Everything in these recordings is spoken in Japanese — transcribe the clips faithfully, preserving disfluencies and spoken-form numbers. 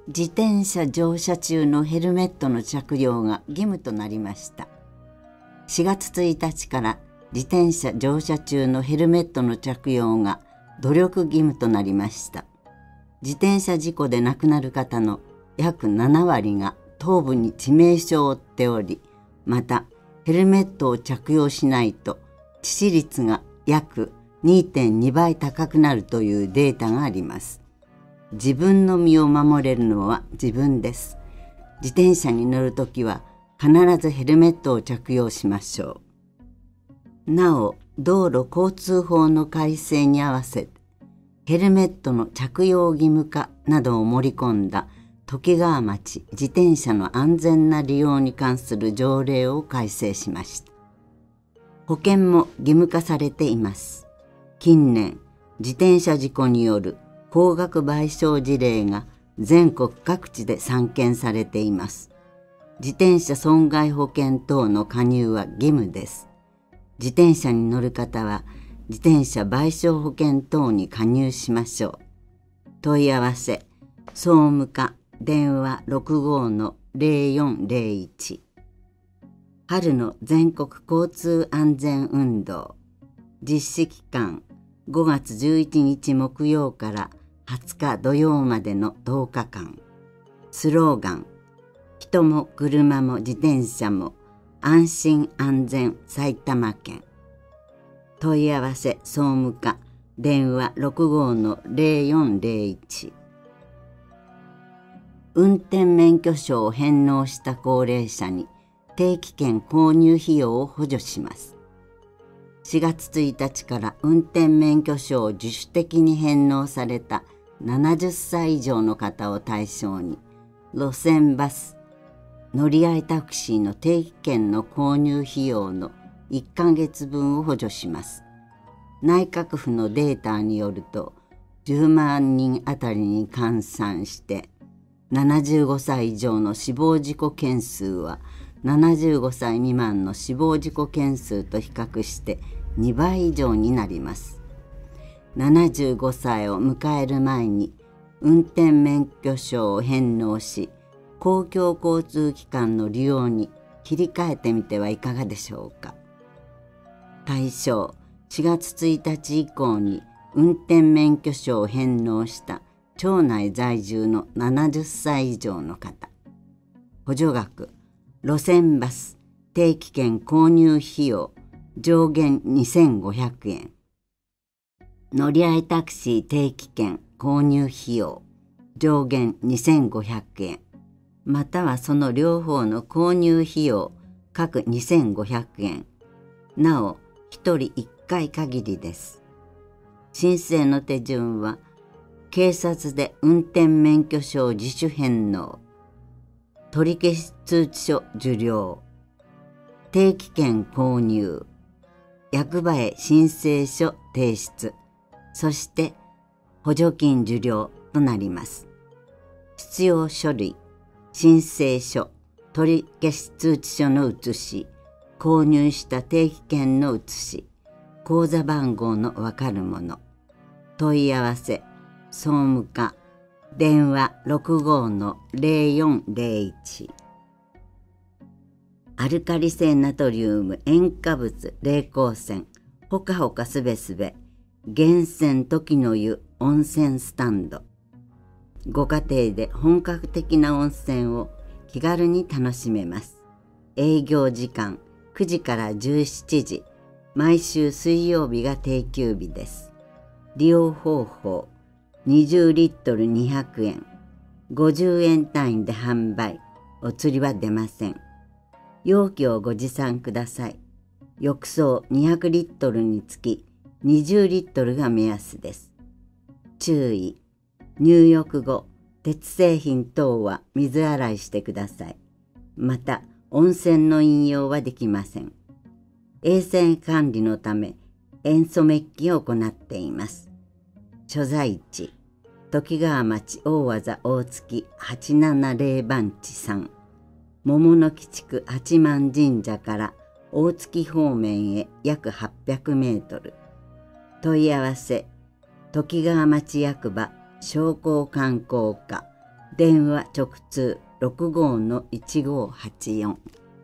自転車乗車中のヘルメットの着用が義務となりました。しがつついたちから自転車乗車中のヘルメットの着用が努力義務となりました。自転車事故で亡くなる方の約ななわりが頭部に致命傷を負っており、またヘルメットを着用しないと致死率が約 にてんにばい高くなるというデータがあります。自分の身を守れるのは自分です。自転車に乗るときは必ずヘルメットを着用しましょう。なお、道路交通法の改正に合わせてヘルメットの着用義務化などを盛り込んだときがわ町自転車の安全な利用に関する条例を改正しました。保険も義務化されています。近年、自転車事故による高額賠償事例が全国各地で散見されています。自転車損害保険等の加入は義務です。自転車に乗る方は自転車賠償保険等に加入しましょう。問い合わせ、総務課電話 ろくごのゼロよんゼロいち。春の全国交通安全運動。実施期間ごがつじゅういちにち木曜からはつか土曜までのとおかかん。スローガン、人も車も自転車も安心安全埼玉県。問い合わせ総務課電話 ろくごのゼロよんゼロいち。運転免許証を返納した高齢者に定期券購入費用を補助します。しがつついたちから運転免許証を自主的に返納されたななじゅっさい以上の方を対象に、路線バス、乗り合いタクシーの定期券の購入費用のいっかげつぶんを補助します。内閣府のデータによると、じゅうまんにんあたりに換算して、ななじゅうごさい以上の死亡事故件数は、ななじゅうごさい未満の死亡事故件数と比較してにばい以上になります。ななじゅうごさいを迎える前に運転免許証を返納し、公共交通機関の利用に切り替えてみてはいかがでしょうか。対象、しがつついたち以降に運転免許証を返納した町内在住のななじゅっさい以上の方。補助額、路線バス定期券購入費用上限にせんごひゃくえん。乗り合いタクシー定期券購入費用上限にせんごひゃくえん。またはその両方の購入費用各にせんごひゃくえん。なお、ひとりいっかい限りです。申請の手順は、警察で運転免許証自主返納、取消通知書受領、定期券購入、役場へ申請書提出、そして補助金受領となります。必要書類、申請書、取消通知書の写し、購入した定期券の写し、口座番号のわかるもの。問い合わせ、総務課、電話 ろくごのゼロよんゼロいち。アルカリ性ナトリウム塩化物冷光泉ほかほかすべすべ源泉時の湯温泉スタンド。ご家庭で本格的な温泉を気軽に楽しめます。営業時間くじからじゅうしちじ、毎週水曜日が定休日です。利用方法、にじゅうリットルにひゃくえん、ごじゅうえん単位で販売、お釣りは出ません。容器をご持参ください。浴槽にひゃくリットルにつきにじゅうリットルが目安です。注意、入浴後、鉄製品等は水洗いしてください。また、温泉の飲用はできません。衛生管理のため、塩素メッキを行っています。所在地、ときがわ町大技大月はちななゼロ番地さん、桃の木地区八幡神社から大月方面へ約はっぴゃくメートル。問い合わせ、ときがわ町役場商工観光課電話直通 ろくごーのいちごーはちよん。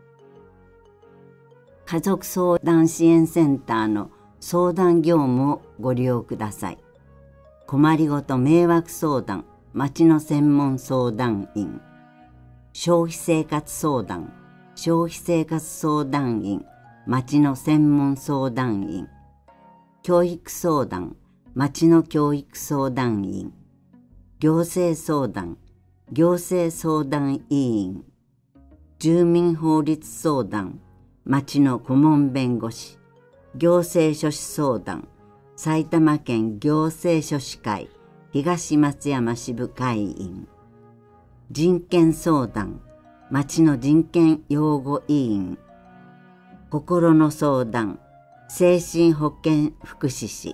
家族相談支援センターの相談業務をご利用ください。困りごと迷惑相談、町の専門相談員。消費生活相談、消費生活相談員、町の専門相談員。教育相談、町の教育相談員。行政相談、行政相談委員。住民法律相談、町の顧問弁護士。行政書士相談、埼玉県行政書士会東松山支部会員。人権相談、町の人権擁護委員。心の相談、精神保健福祉士。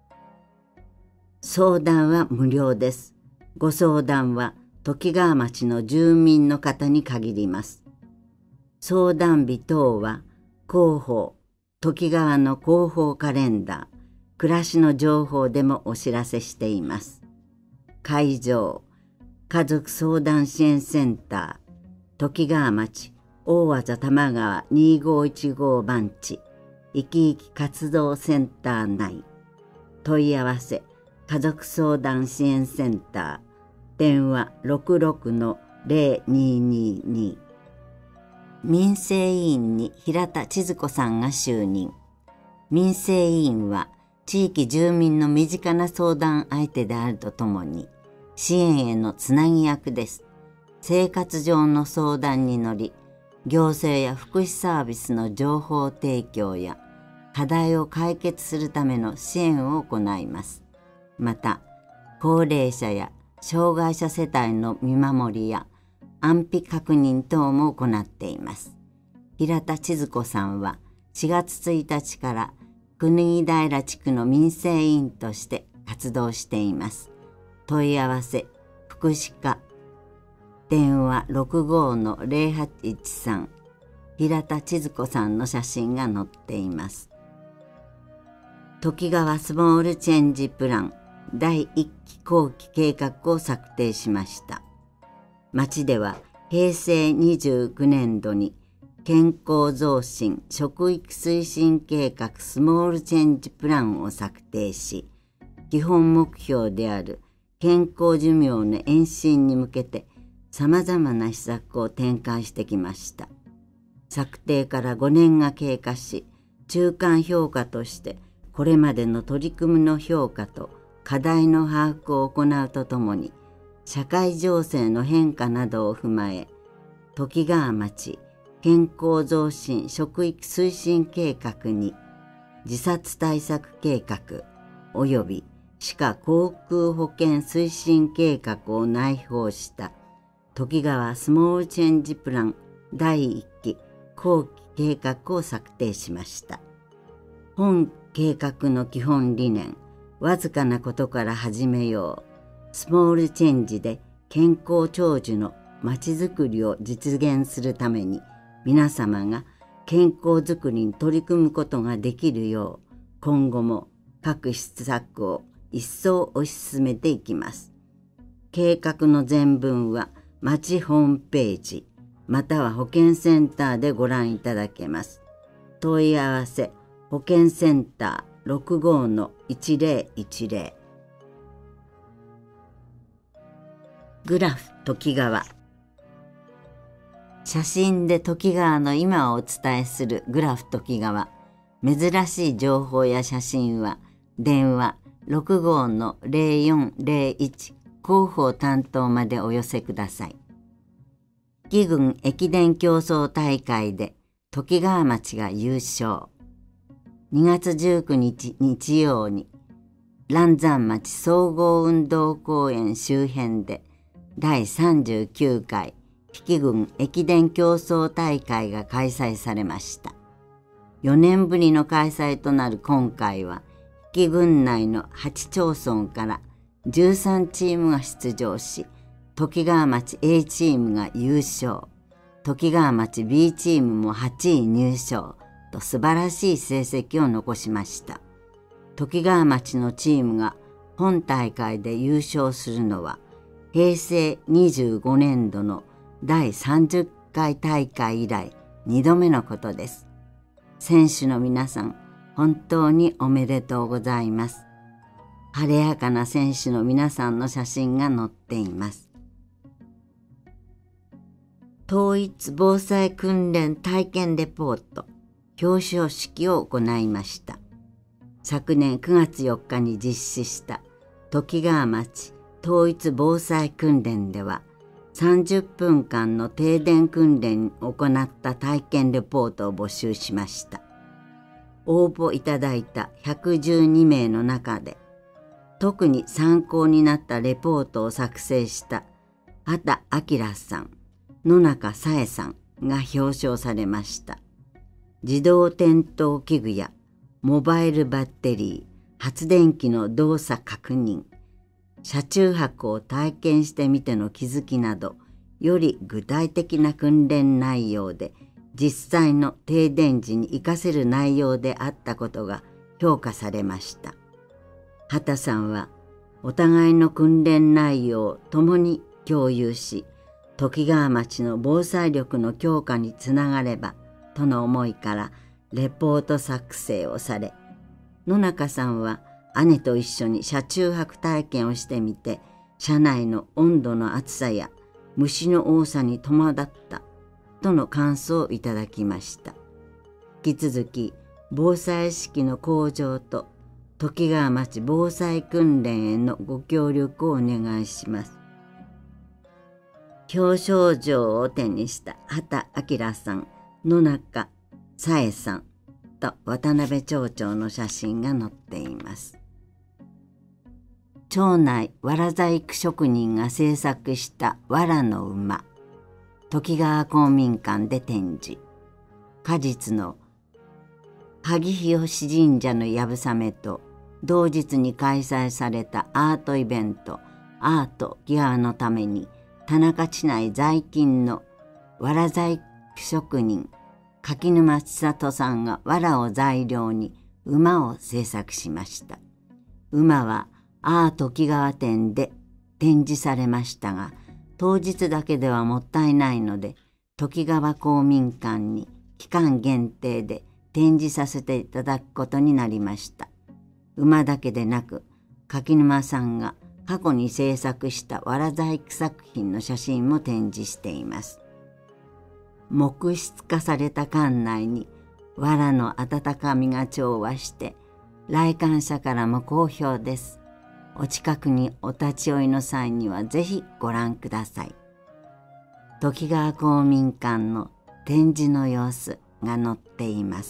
相談は無料です。ご相談はときがわ町の住民の方に限ります。相談日等は広報、ときがわの広報カレンダー、暮らしの情報でもお知らせしています。会場、家族相談支援センター、ときがわ町大和田玉川にごいちご番地、いきいき活動センター内。問い合わせ、家族相談支援センター、電話 ろくろくのぜろにーにーにー。民生委員に平田千鶴子さんが就任。民生委員は地域住民の身近な相談相手であるとともに、支援へのつなぎ役です。生活上の相談に乗り、行政や福祉サービスの情報提供や課題を解決するための支援を行います。また、高齢者や障害者世帯の見守りや安否確認等も行っています。平田千鶴子さんはしがつついたちから国木平地区の民生委員として活動しています。問い合わせ、福祉課、電話 ろくごーのぜろはちいちさん。平田千鶴子さんの写真が載っています。ときがわスモールチェンジプランだいいっき後期計画を策定しました。町ではへいせいにじゅうきゅうねんどに健康増進食育推進計画スモールチェンジプランを策定し、基本目標である健康寿命の延伸に向けてさまざまな施策を展開してきました。策定からごねんが経過し、中間評価としてこれまでの取り組みの評価と課題の把握を行うとともに、社会情勢の変化などを踏まえ、ときがわ町健康増進食育推進計画に自殺対策計画及び歯科口腔保健推進計画を内包したときがわスモールチェンジプランだいいっき後期計画を策定しました。本計画の基本理念、わずかなことから始めよう、スモールチェンジで健康長寿のまちづくりを実現するために、皆様が健康づくりに取り組むことができるよう、今後も各施策を一層推し進めていきます。計画の全文は町ホームページまたは保健センターでご覧いただけます。問い合わせ保健センター ろくごーのいちぜろいちぜろ。グラフときがわ。写真でときがわの今をお伝えするグラフときがわ。珍しい情報や写真は電話 ろくごーのぜろよんぜろいち 広報担当までお寄せください。貴郡駅伝競争大会でときがわ町が優勝。にがつじゅうくにち日曜に嵐山町総合運動公園周辺でだいさんじゅうきゅうかい比企郡駅伝競争大会が開催されました。よねんぶりの開催となる今回は比企郡内のはちちょうそんからじゅうさんチームが出場し、ときがわ町 A チームが優勝、ときがわ町 B チームもはちい入賞と素晴らしい成績を残しました。ときがわ町のチームが本大会で優勝するのはへいせいにじゅうごねんどのだいさんじゅっかい大会以来にどめのことです。選手の皆さん、本当におめでとうございます。晴れやかな選手の皆さんの写真が載っています。統一防災訓練体験レポート表彰式を行いました。昨年くがつよっかに実施したときがわ町統一防災訓練では、さんじゅっぷんかんの停電訓練を行った体験レポートを募集しました。応募いただいたひゃくじゅうにめいの中で、特に参考になったレポートを作成した畑明さん、野中さえさんが表彰されました。自動点灯器具やモバイルバッテリー、発電機の動作確認、車中泊を体験してみての気づきなど、より具体的な訓練内容で、実際の停電時に活かせる内容であったことが評価されました。畑さんは、お互いの訓練内容を共に共有し、ときがわ町の防災力の強化につながればとの思いからレポート作成をされ、野中さんは姉と一緒に車中泊体験をしてみて、車内の温度の暑さや虫の多さに戸惑ったとの感想をいただきました。引き続き防災意識の向上とときがわ町防災訓練へのご協力をお願いします。表彰状を手にした畑明さん、野中さえさんと渡辺町長の写真が載っています。町内藁細工職人が制作した藁の馬、ときがわ公民館で展示。果実の萩日吉神社のやぶさめと同日に開催されたアートイベントアートギアのために、田中市内在勤の藁細工職人柿沼千里さんが藁を材料に馬を制作しました。馬はアートきがわ展で展示されましたが、当日だけではもったいないので、ときがわ公民館に期間限定で展示させていただくことになりました。馬だけでなく、柿沼さんが過去に制作した藁細工作品の写真も展示しています。木質化された館内に藁の温かみが調和して、来館者からも好評です。お近くにお立ち寄りの際にはぜひご覧ください。ときがわ公民館の展示の様子が載っています。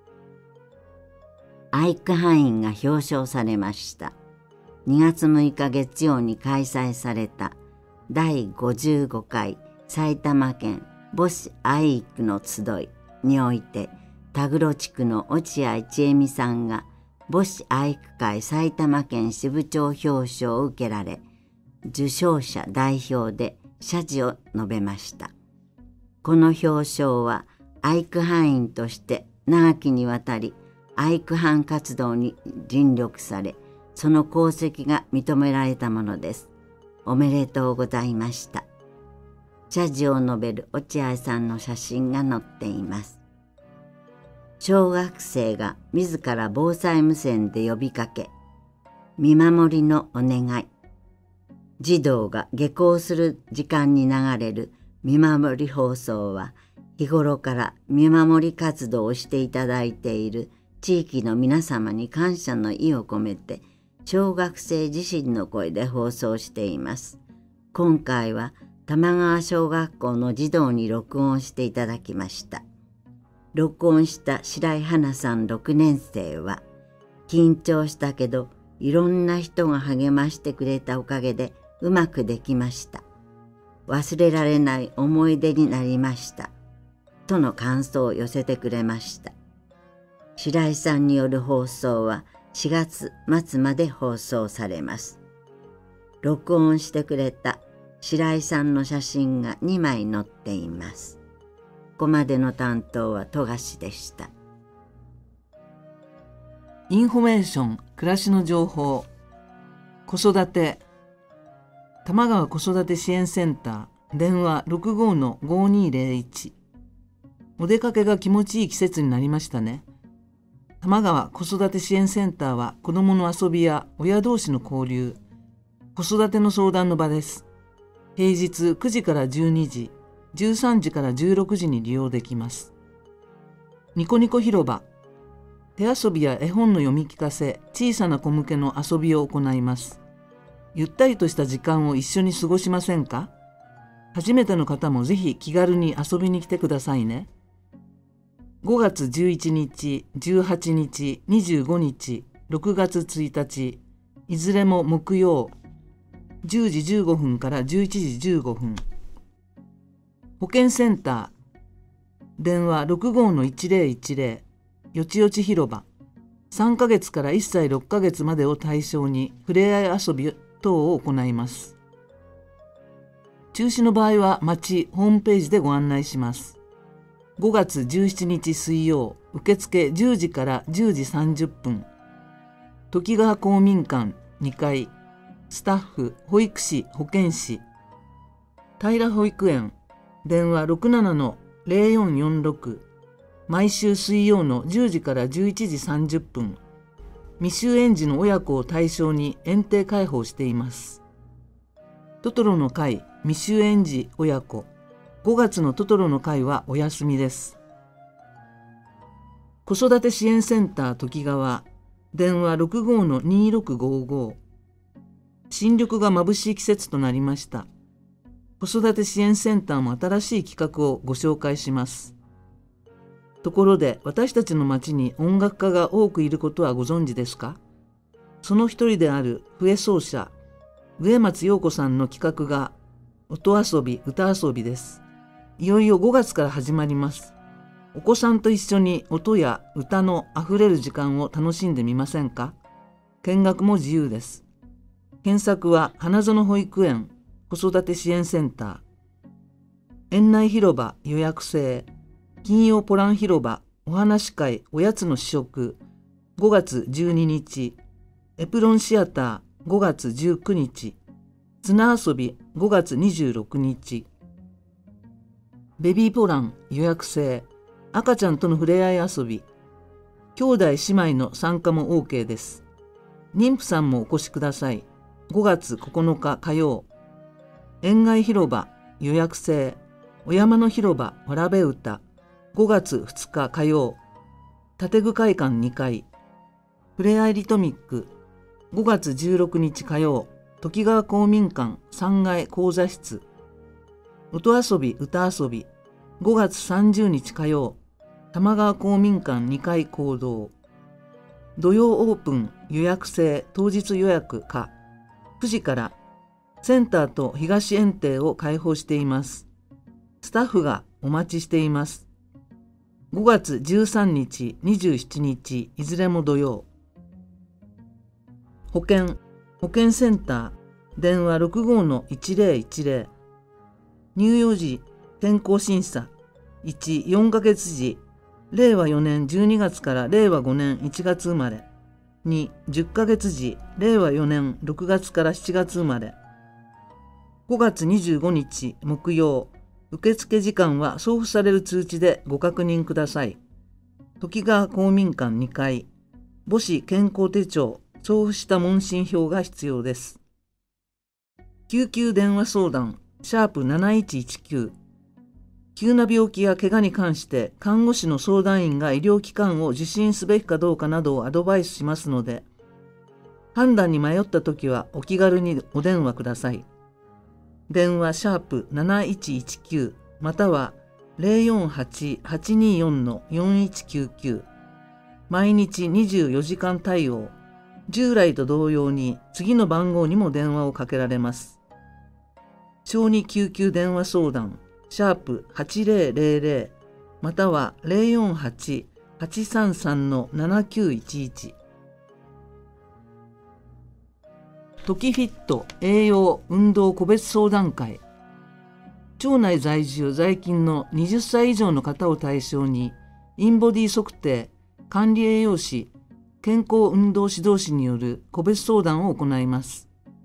アイクハインが表彰されました。にがつむいか月曜に開催されただいごじゅうごかい埼玉県母子愛育の集いにおいて、田黒地区の落合千恵美さんが母子愛育会埼玉県支部長表彰を受けられ、受賞者代表で謝辞を述べました。この表彰は愛育班員として長きにわたり愛育班活動に尽力され、その功績が認められたものです。おめでとうございました。謝辞を述べる落合さんの写真が載っています。小学生が自ら防災無線で呼びかけ、見守りのお願い。児童が下校する時間に流れる見守り放送は、日頃から見守り活動をしていただいている地域の皆様に感謝の意を込めて、小学生自身の声で放送しています。今回は玉川小学校の児童に録音していただきました。録音した白井花さんろくねんせいは、緊張したけどいろんな人が励ましてくれたおかげでうまくできました。忘れられない思い出になりました。との感想を寄せてくれました。白井さんによる放送はしがつまつまで放送されます。録音してくれた白井さんの写真がにまい載っています。ここまでの担当は富樫でした。 インフォメーション、暮らしの情報、子育て、 多摩川子育て支援センター、電話 ろくごーのごにーぜろいち。お出かけが気持ちいい季節になりましたね。多摩川子育て支援センターは子どもの遊びや親同士の交流、子育ての相談の場です。平日くじからじゅうにじ、じゅうさんじからじゅうろくじに利用できます。ニコニコ広場、手遊びや絵本の読み聞かせ、小さな子向けの遊びを行います。ゆったりとした時間を一緒に過ごしませんか？初めての方もぜひ気軽に遊びに来てくださいね。ごがつじゅういちにち、じゅうはちにち、にじゅうごにち、ろくがつついたち、いずれも木曜、じゅうじじゅうごふんからじゅういちじじゅうごふん。保健センター、電話 ろくごーのいちぜろいちぜろ、よちよち広場、さんかげつからいっさいろっかげつまでを対象にふれあい遊び等を行います。中止の場合は町ホームページでご案内します。ごがつじゅうしちにち水曜、受付じゅうじからじゅうじさんじゅっぷん。時川公民館にかい、スタッフ、保育士、保健師。平保育園、電話 ろくななのぜろよんよんろく。毎週水曜のじゅうじからじゅういちじさんじゅっぷん。未就園児の親子を対象に園庭開放しています。トトロの会、未就園児親子。ごがつのトトロの会はお休みです。子育て支援センター時川、電話 ろくごーのにーろくごーごー。新緑が眩しい季節となりました。子育て支援センターも新しい企画をご紹介します。ところで私たちの町に音楽家が多くいることはご存知ですか？その一人である笛奏者、植松陽子さんの企画が音遊び、歌遊びです。いよいよごがつから始まります。お子さんと一緒に音や歌のあふれる時間を楽しんでみませんか？見学も自由です。検索は花園保育園子育て支援センター。園内広場予約制。金曜ポラン広場お話会おやつの試食ごがつじゅうににち。エプロンシアターごがつじゅうくにち。綱遊びごがつにじゅうろくにち。ベビーポラン予約制。赤ちゃんとの触れ合い遊び。兄弟姉妹の参加も OK です。妊婦さんもお越しください。ごがつここのか火曜。園外広場予約制。お山の広場わらべ歌ごがつふつか火曜。建具会館にかい。ふれあいリトミックごがつじゅうろくにち火曜。時川公民館さんがい講座室。音遊び歌遊びごがつさんじゅうにち火曜。玉川公民館にかい講堂。土曜オープン予約制当日予約可くじからセンターと東園庭を開放しています。スタッフがお待ちしています。ごがつじゅうさんにち、にじゅうしちにちいずれも土曜。保健保健センター電話 ろくごーのいちぜろいちぜろ。乳幼児健康審査いち、よんかげつじれいわよねんじゅうにがつかられいわごねんいちがつ生まれ。に、じゅっかげつじれいわよねんろくがつからしちがつ生まれ。ごがつにじゅうごにち木曜。受付時間は送付される通知でご確認ください。時川公民館にかい。母子健康手帳送付した問診票が必要です。救急電話相談シャープなないちいちきゅう。急な病気や怪我に関して看護師の相談員が医療機関を受診すべきかどうかなどをアドバイスしますので、判断に迷ったときはお気軽にお電話ください。電話シャープなないちいちきゅうまたは ぜろよんはち はちにーよん のよんいちきゅうきゅう。毎日にじゅうよじかん対応。従来と同様に次の番号にも電話をかけられます。小児救急電話相談シャープはちぜろぜろぜろまたは ぜろよんはち はちさんさん のななきゅういちいち。トキフィット栄養運動個別相談会。町内在住在勤のはたち以上の方を対象にインボディ測定、管理栄養士、健康運動指導士による個別相談を行います。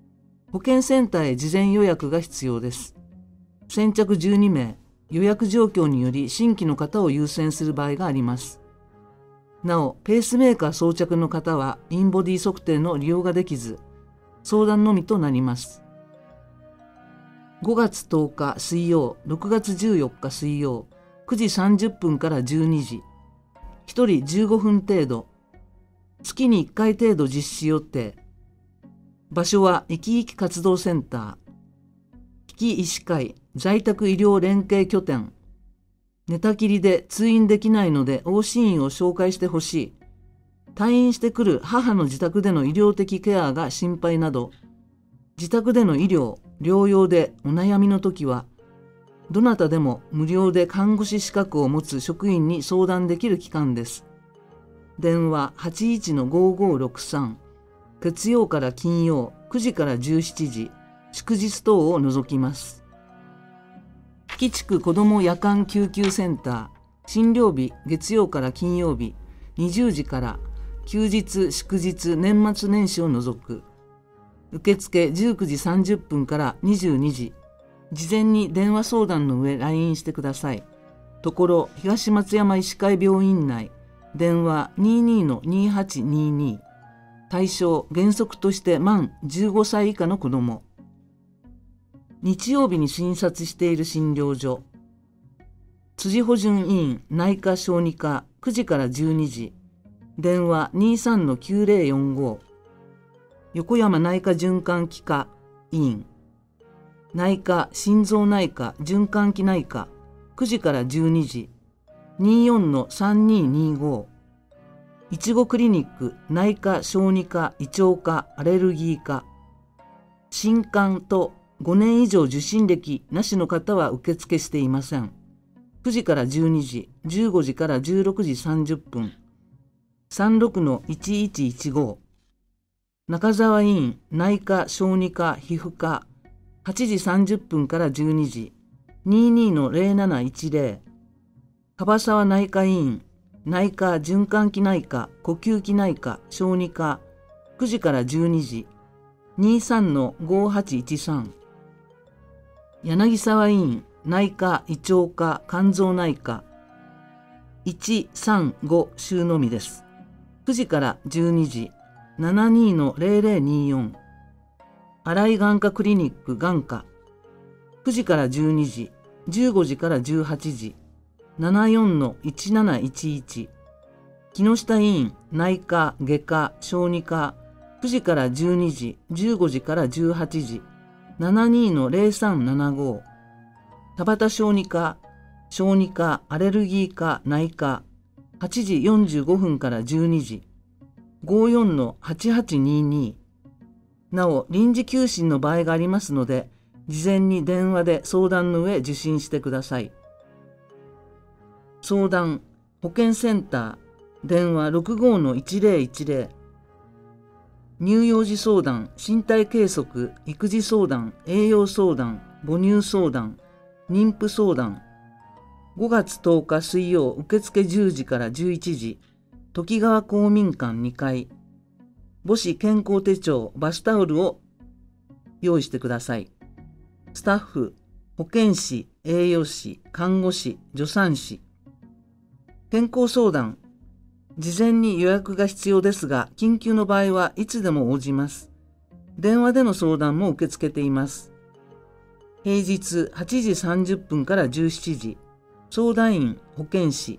保健センターへ事前予約が必要です。先着じゅうにめい、予約状況により新規の方を優先する場合があります。なお、ペースメーカー装着の方はインボディ測定の利用ができず、相談のみとなります。ごがつとおか水曜、ろくがつじゅうよっか水曜、くじさんじゅっぷんからじゅうにじ、ひとりじゅうごふん程度、月にいっかい程度実施予定。場所は生き生き活動センター、危機医師会在宅医療連携拠点。寝たきりで通院できないので往診医を紹介してほしい。退院してくる母の自宅での医療的ケアが心配など、自宅での医療、療養でお悩みの時は、どなたでも無料で看護師資格を持つ職員に相談できる機関です。電話 はちいちのごごろくさん、月曜から金曜くじからじゅうしちじ、祝日等を除きます。木地区子ども夜間救急センター、診療日月曜から金曜日にじゅうじから、休日祝日年末年始を除く。受付じゅうくじさんじゅっぷんからにじゅうにじ、事前に電話相談の上 ライン してください。ところ東松山医師会病院内、電話 にじゅうにのにじゅうはちにじゅうに、対象原則として満じゅうごさい以下の子ども。日曜日に診察している診療所、辻保順医院内科小児科くじからじゅうにじ、電話 にじゅうさんのきゅうぜろよんご、横山内科循環器科医院、内科心臓内科循環器内科くじからじゅうにじ、にじゅうよんのさんににご、いちごクリニック内科小児科胃腸科アレルギー科、新肝とごねん以上受診歴なしの方は受付していません。くじからじゅうにじ、じゅうごじからじゅうろくじさんじゅっぷん、さんじゅうろくのいちいちいちご、中沢医院内科小児科皮膚科はちじさんじゅっぷんからじゅうにじ、にじゅうにのぜろなないちぜろ、樺沢内科医院内科循環器内科呼吸器内科小児科くじからじゅうにじ、にじゅうさんのごはちいちさん、柳沢医院内科胃腸科肝臓内科いちさんご週のみです。くじからじゅうにじ、ななじゅうにのぜろぜろにじゅうよん、新井眼科クリニック眼科くじからじゅうにじ、じゅうごじからじゅうはちじ、ななじゅうよんのいちなないちいち、木下医院内科外科小児科くじからじゅうにじ、じゅうごじからじゅうはちじ、ななじゅうにのぜろさんななご、田端小児科小児科アレルギー科内科はちじよんじゅうごふんからじゅうにじ、ごじゅうよんのはちはちにに、なお臨時休診の場合がありますので、事前に電話で相談の上受診してください。相談保健センター電話 ろくごのいちぜろいちぜろ、乳幼児相談、身体計測、育児相談、栄養相談、母乳相談、妊婦相談。ごがつとおか水曜、受付じゅうじからじゅういちじ、ときがわ公民館にかい。母子健康手帳、バスタオルを用意してください。スタッフ、保健師、栄養士、看護師、助産師。健康相談。事前に予約が必要ですが、緊急の場合はいつでも応じます。電話での相談も受け付けています。平日はちじさんじゅっぷんからじゅうしちじ、相談員、保健師。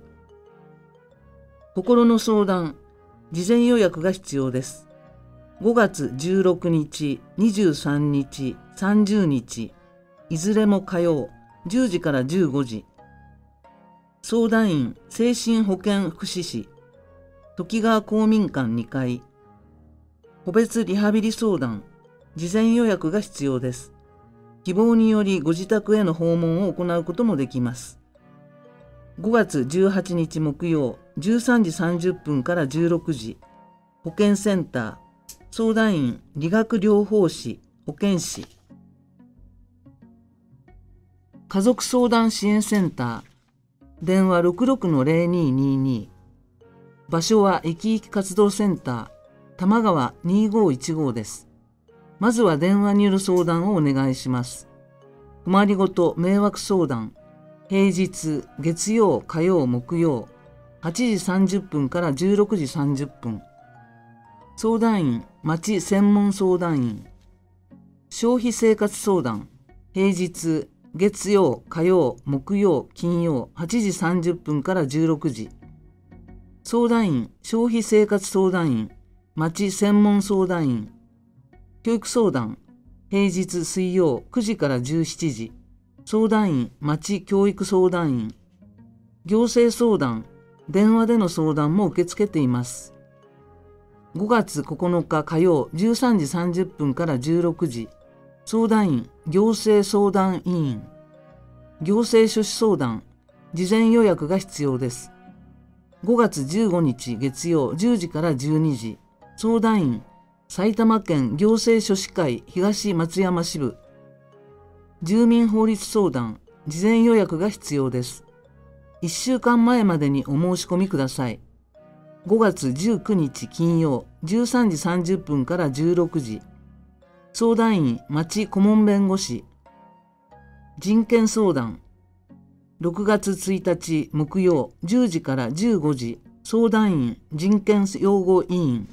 心の相談、事前予約が必要です。ごがつじゅうろくにち、にじゅうさんにち、さんじゅうにち、いずれも火曜、じゅうじからじゅうごじ。相談員、精神保健福祉士。ときがわ公民館にかい。個別リハビリ相談、事前予約が必要です。希望によりご自宅への訪問を行うこともできます。ごがつじゅうはちにち木曜、じゅうさんじさんじゅっぷんからじゅうろくじ、保健センター、相談員、理学療法士、保健師。家族相談支援センター、電話 ろくろくのぜろににーにー。場所は生き生き活動センター、多摩川にーごーいちごです。 まずは電話による相談をお願いします。困りごと迷惑相談、平日、月曜、火曜、木曜、はちじさんじゅっぷんからじゅうろくじさんじゅっぷん。相談員、町専門相談員。消費生活相談、平日、月曜、火曜、木曜、金曜、はちじさんじゅっぷんからじゅうろくじ。相談員、消費生活相談員、町専門相談員。教育相談、平日水曜くじからじゅうしちじ。相談員、町教育相談員。行政相談、電話での相談も受け付けています。ごがつここのか火曜じゅうさんじさんじゅっぷんからじゅうろくじ。相談員、行政相談委員。行政書士相談、事前予約が必要です。ごがつじゅうごにち月曜じゅうじからじゅうにじ。相談員、埼玉県行政書士会東松山支部。住民法律相談、事前予約が必要です。いっしゅうかんまえまでにお申し込みください。ごがつじゅうくにち金曜じゅうさんじさんじゅっぷんからじゅうろくじ。相談員、町顧問弁護士。人権相談、ろくがつついたち木曜じゅうじからじゅうごじ。相談員、人権擁護委員。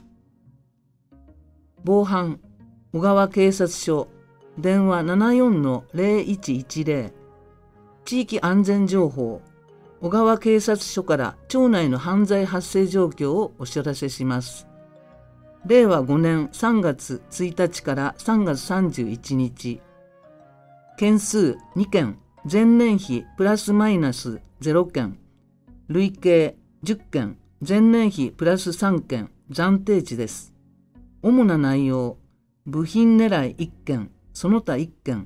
防犯、小川警察署、電話 ななよんのゼロいちいちゼロ。地域安全情報、小川警察署から町内の犯罪発生状況をお知らせします。れいわごねんさんがつついたちからさんがつさんじゅういちにち。件数にけん、前年比プラスマイナスゼロけん。累計じゅっけん、前年比プラスさんけん、暫定値です。主な内容、部品狙いいっけん、その他いっけん。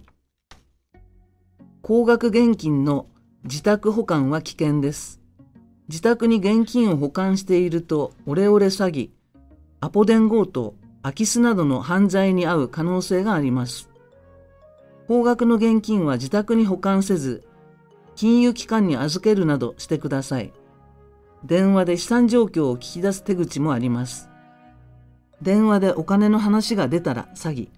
高額現金の自宅保管は危険です。自宅に現金を保管しているとオレオレ詐欺、アポ電強盗、空き巣などの犯罪に遭う可能性があります。高額の現金は自宅に保管せず、金融機関に預けるなどしてください。電話で資産状況を聞き出す手口もあります。電話でお金の話が出たら詐欺。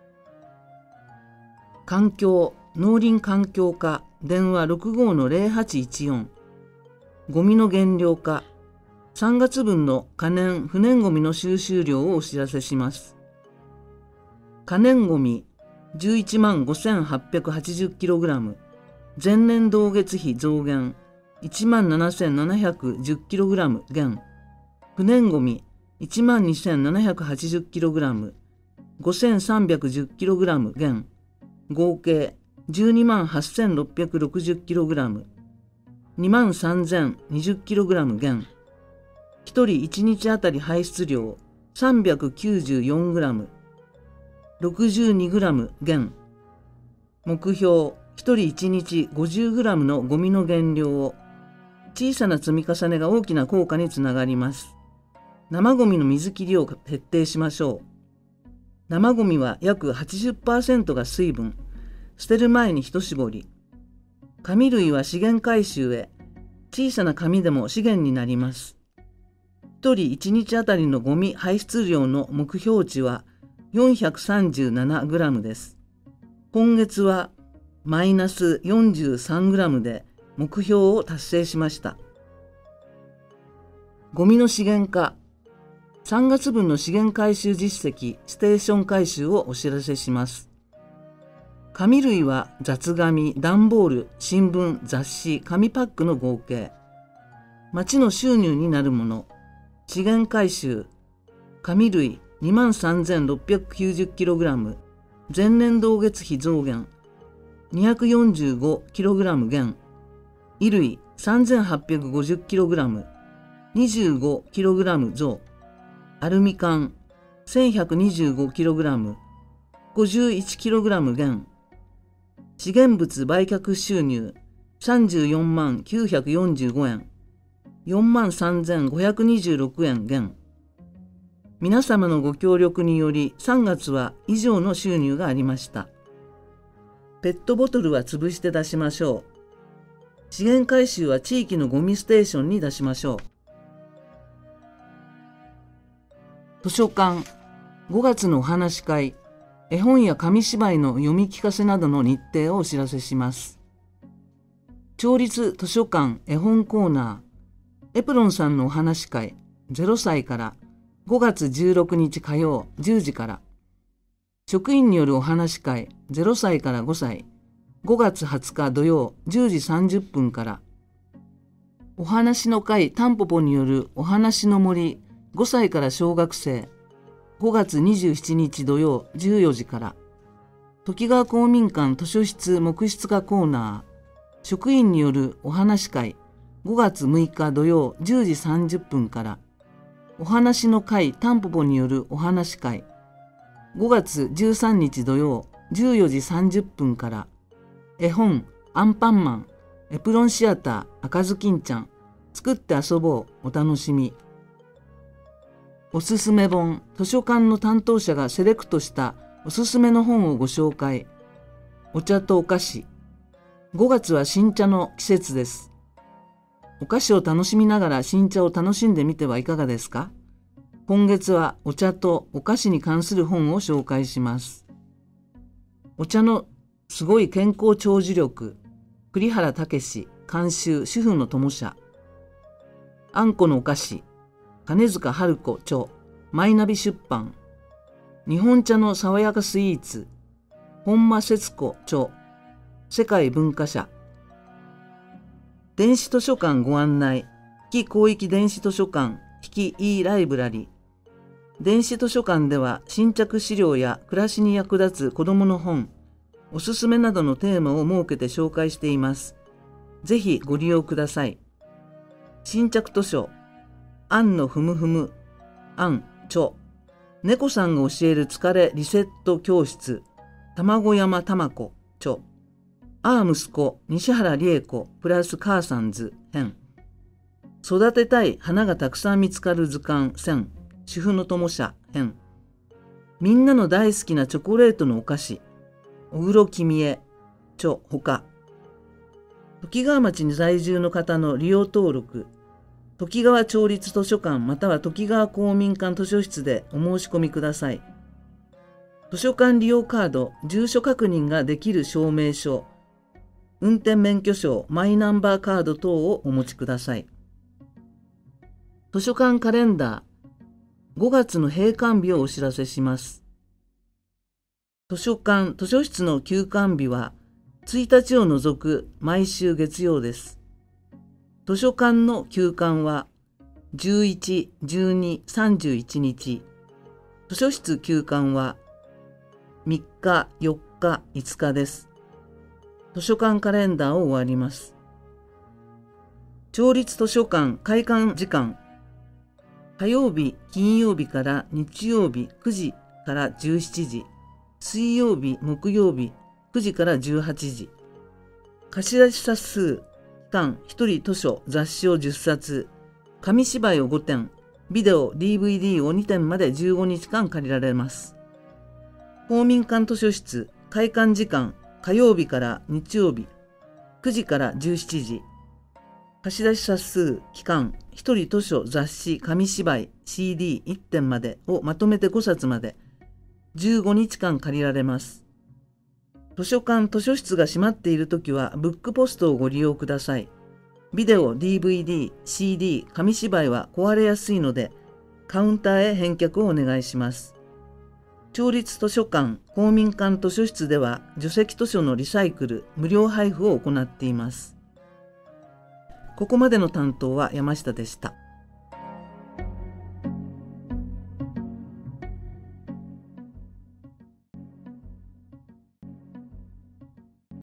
環境、農林環境課、電話 ろくごのゼロはちいちよん。ゴミの減量化、さんがつぶんの可燃・不燃ゴミの収集量をお知らせします。可燃ゴミじゅういちまんごせんはっぴゃくはちじゅっキログラム、前年同月比増減いちまんななせんななひゃくじゅっキログラム減、不燃ゴミいちまんにせんななひゃくはちじゅっキログラム、ごせんさんびゃくじゅっキログラム減、合計じゅうにまんはっせんろっぴゃくろくじゅっキログラム、にまんさんぜんにじゅっキログラム減、ひとりいちにちあたり排出量 さんびゃくきゅうじゅうよんグラム、ろくじゅうにグラム減。目標、ひとりいちにちごじゅうグラムのゴミの減量を。小さな積み重ねが大きな効果につながります。生ゴミの水切りを徹底しましょう。生ゴミは約 はちじゅっパーセント が水分、捨てる前に一絞り。紙類は資源回収へ、小さな紙でも資源になります。ひとりいちにちあたりのゴミ排出量の目標値はよんひゃくさんじゅうななグラムです。今月はマイナスよんじゅうさんグラムで目標を達成しました。ゴミの資源化、さんがつぶんの資源回収実績、ステーション回収をお知らせします。紙類は雑紙、段ボール、新聞、雑誌、紙パックの合計。町の収入になるもの。資源回収、紙類 にまんさんぜんろっぴゃくきゅうじゅっキログラム、前年同月比増減、にひゃくよんじゅうごキログラム減、衣類 さんぜんはっぴゃくごじゅっキログラム、にじゅうごキログラム増、アルミ缶 せんひゃくにじゅうごキログラム、ごじゅういちキログラム減、資源物売却収入さんじゅうよんまんきゅうひゃくよんじゅうごえん、よんまんさんぜんごひゃくにじゅうろくえん減。皆様のご協力によりさんがつは以上の収入がありました。ペットボトルは潰して出しましょう。資源回収は地域のゴミステーションに出しましょう。図書館、ごがつのお話し会、 絵本や紙芝居の読み聞かせなどの日程をお知らせします。町立図書館絵本コーナー、エプロンさんのお話会、ゼロさいからごがつじゅうろくにち火曜じゅうじから、職員によるお話会、ゼロさいからごさい、ごがつはつか土曜じゅうじさんじゅっぷんから、お話の会タンポポによるお話の森、ごさいから小学生、ごがつにじゅうしちにち土曜じゅうよじから、ときがわ公民館図書室木質化コーナー、職員によるお話会、ごがつむいか土曜じゅうじさんじゅっぷんから、お話の会タンポポによるお話会、ごがつじゅうさんにち土曜じゅうよじさんじゅっぷんから、絵本アンパンマン、エプロンシアター赤ずきんちゃん、作って遊ぼうお楽しみ。おすすめ本、図書館の担当者がセレクトしたおすすめの本をご紹介。お茶とお菓子。ごがつは新茶の季節です。お菓子を楽しみながら新茶を楽しんでみてはいかがですか？今月はお茶とお菓子に関する本を紹介します。お茶のすごい健康長寿力、栗原武監修主婦の友社。あんこのお菓子、金塚春子著、マイナビ出版。日本茶の爽やかスイーツ、本間節子著、世界文化社。電子図書館ご案内、非広域電子図書館、非 e ライブラリ。電子図書館では新着資料や暮らしに役立つ子どもの本、おすすめなどのテーマを設けて紹介しています。ぜひご利用ください。新着図書、アンのふむふむ、アン、チョ。猫さんが教える疲れリセット教室、卵山たまこ、チョ。ああ息子、西原理恵子、プラス母さん図、編。育てたい花がたくさん見つかる図鑑、線、主婦の友社、編。みんなの大好きなチョコレートのお菓子、小黒君へ、著、ほか。ときがわ町に在住の方の利用登録、ときがわ町立図書館またはときがわ公民館図書室でお申し込みください。図書館利用カード、住所確認ができる証明書、運転免許証、マイナンバーカード等をお持ちください。図書館カレンダー、ごがつの閉館日をお知らせします。図書館、図書室の休館日はついたちを除く毎週月曜です。図書館の休館はじゅういち、じゅうに、さんじゅういちにち。図書室休館はみっか、よっか、いつかです。図書館カレンダーを終わります。町立図書館開館時間。火曜日、金曜日から日曜日くじからじゅうしちじ。水曜日、木曜日くじからじゅうはちじ。貸出冊数、期間ひとり図書、雑誌をじゅっさつ、紙芝居をごてん、ビデオ、ディーブイディー をにてんまでじゅうごにちかん借りられます。公民館図書室、開館時間、火曜日から日曜日、くじからじゅうしちじ。貸出冊数、期間、ひとり図書、雑誌、紙芝居、シーディーいってんまでをまとめてごさつまで、じゅうごにちかん借りられます。図書館、図書室が閉まっているときは、ブックポストをご利用ください。ビデオ、ディーブイディー、シーディー、紙芝居は壊れやすいので、カウンターへ返却をお願いします。町立図書館、公民館図書室では、除籍図書のリサイクル、無料配布を行っています。ここまでの担当は山下でした。